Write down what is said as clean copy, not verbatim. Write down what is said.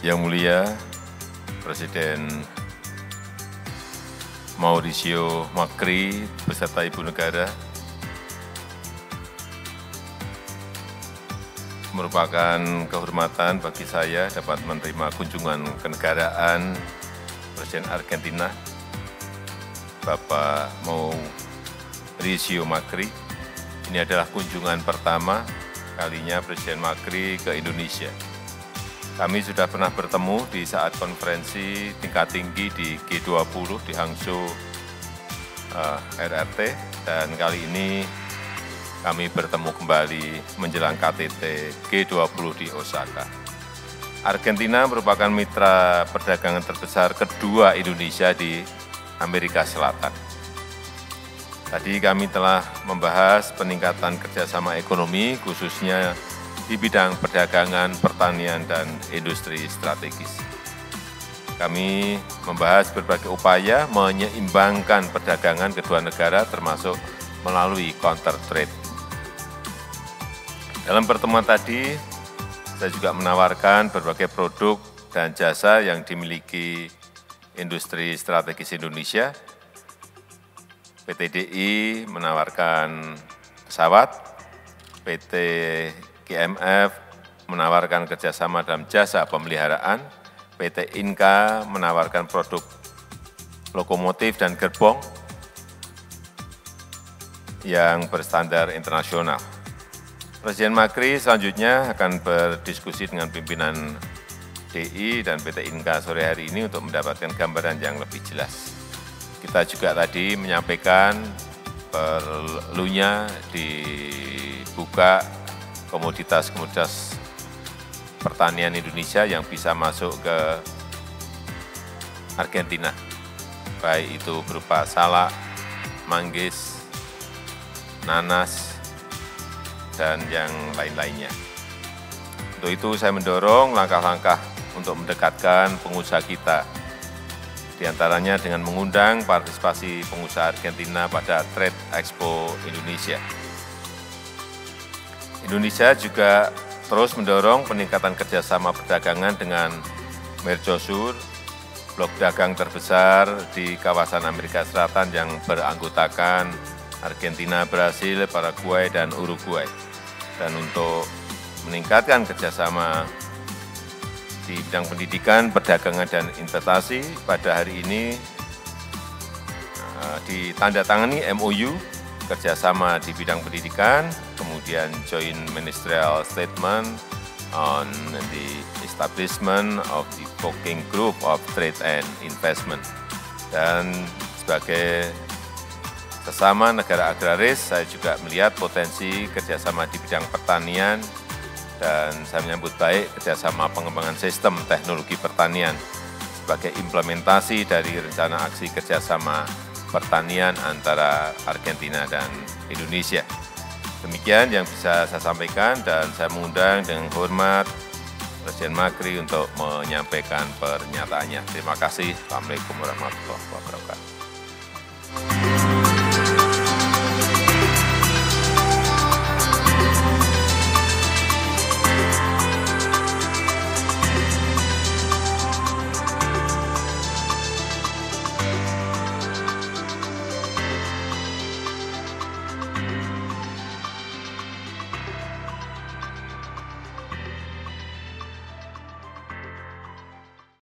Yang Mulia Presiden Mauricio Macri beserta Ibu Negara, merupakan kehormatan bagi saya dapat menerima kunjungan kenegaraan Presiden Argentina, Bapak Mauricio Macri. Ini adalah kunjungan pertama kalinya Presiden Macri ke Indonesia. Kami sudah pernah bertemu di saat konferensi tingkat tinggi di G20 di Hangzhou, RRT, dan kali ini kami bertemu kembali menjelang KTT G20 di Osaka. Argentina merupakan mitra perdagangan terbesar kedua Indonesia di Amerika Selatan. Tadi kami telah membahas peningkatan kerjasama ekonomi, khususnya di bidang perdagangan, pertanian, dan industri strategis. Kami membahas berbagai upaya menyeimbangkan perdagangan kedua negara termasuk melalui counter trade. Dalam pertemuan tadi, saya juga menawarkan berbagai produk dan jasa yang dimiliki industri strategis Indonesia. PT DI menawarkan pesawat, PT GMF menawarkan kerjasama dalam jasa pemeliharaan, PT Inka menawarkan produk lokomotif dan gerbong yang berstandar internasional. Presiden Macri selanjutnya akan berdiskusi dengan pimpinan DI dan PT Inka sore hari ini untuk mendapatkan gambaran yang lebih jelas. Kita juga tadi menyampaikan perlunya dibuka komoditas-komoditas pertanian Indonesia yang bisa masuk ke Argentina, baik itu berupa salak, manggis, nanas, dan yang lain-lainnya. Untuk itu saya mendorong langkah-langkah untuk mendekatkan pengusaha kita, di antaranya dengan mengundang partisipasi pengusaha Argentina pada Trade Expo Indonesia. Indonesia juga terus mendorong peningkatan kerjasama perdagangan dengan Mercosur, blok dagang terbesar di kawasan Amerika Selatan yang beranggotakan Argentina, Brasil, Paraguay, dan Uruguay. Dan untuk meningkatkan kerjasama di bidang pendidikan, perdagangan, dan investasi, pada hari ini ditandatangani MOU kerjasama di bidang pendidikan, kemudian Joint Ministerial Statement on the Establishment of the Working Group of Trade and Investment. Dan sebagai sesama negara agraris, saya juga melihat potensi kerjasama di bidang pertanian, dan saya menyambut baik kerjasama pengembangan sistem teknologi pertanian sebagai implementasi dari rencana aksi kerjasama pertanian antara Argentina dan Indonesia. Demikian yang bisa saya sampaikan, dan saya mengundang dengan hormat Presiden Macri untuk menyampaikan pernyataannya. Terima kasih. Assalamualaikum warahmatullahi wabarakatuh.